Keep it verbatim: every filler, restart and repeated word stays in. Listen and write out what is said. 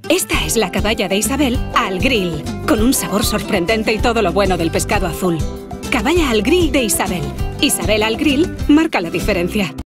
Esta es la caballa de Isabel al grill, con un sabor sorprendente y todo lo bueno del pescado azul. Caballa al grill de Isabel. Isabel al grill marca la diferencia.